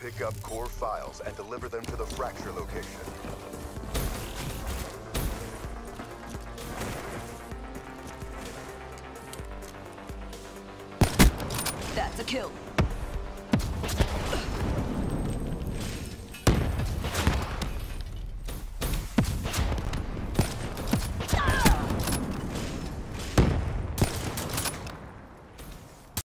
pick up core files and deliver them to the fracture location. That's a kill.